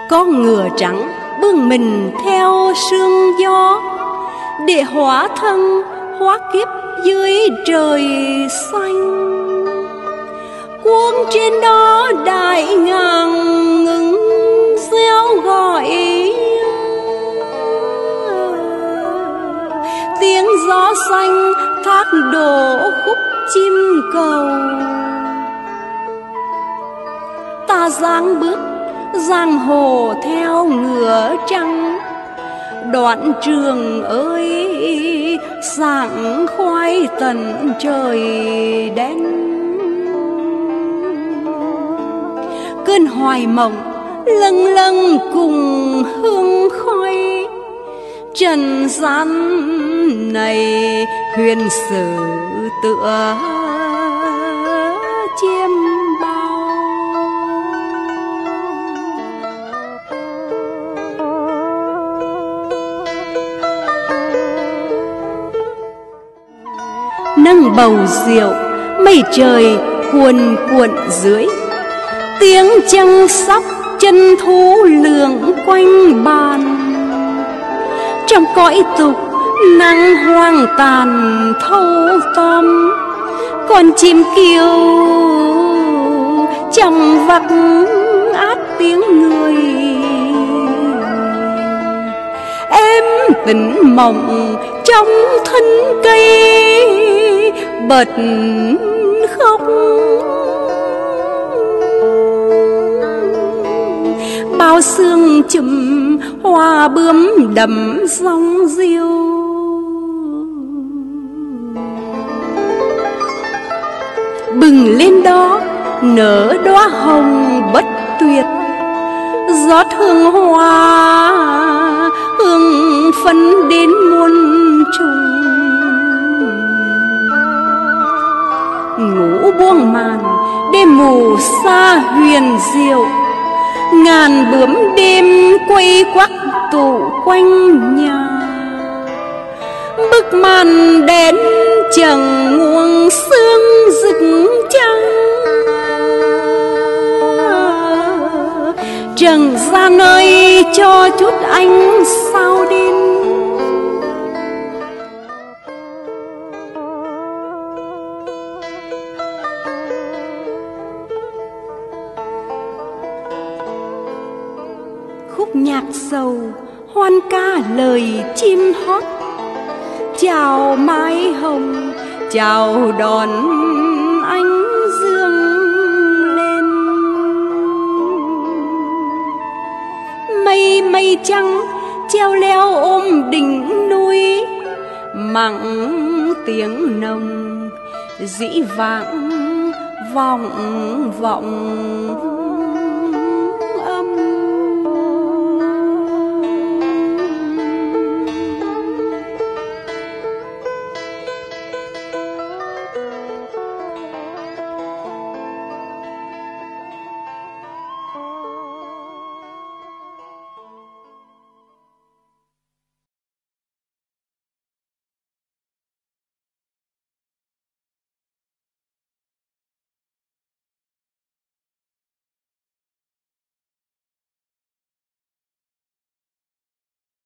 Con ngựa trắng bươn mình theo sương gió, để hóa thân hóa kiếp dưới trời xanh. Cuống trên đó đại ngàn ngừng reo gọi, tiếng gió xanh thác đổ khúc chim cầu. Ta giang bước giang hồ theo ngựa trắng, đoạn trường ơi sảng khoái tận trời đen. Cơn hoài mộng lâng lâng cùng hương khói, trần gian này huyền sử tựa chiêm bao. Nâng bầu rượu mây trời cuồn cuộn dưới, tiếng trăng sóc chân thú lượn quanh bàn. Trong cõi tục nắng hoang tàn thâu tóm, con chim kêu trong vặc át tiếng người. Em tỉnh mộng trong thân cây bật khóc, bao sương chùm hoa bướm đầm rong diêu. Bừng lên đó nở đóa hồng bất tuyệt, rót hương hoa hương phấn đến muôn trùng. Ngủ buông màn đêm mù xa huyền diệu, ngàn bướm đêm quay quắt tụ quanh nhà. Bức màn đèn chẳng nguồn sương rực trăng, trần gian ơi cho chút ánh sao đêm. Khúc nhạc sầu hoan ca lời chim hót, chào mái hồng chào đón ánh dương lên. Mây mây trắng treo leo ôm đỉnh núi, mặn tiếng nồng dĩ vãng vọng vọng.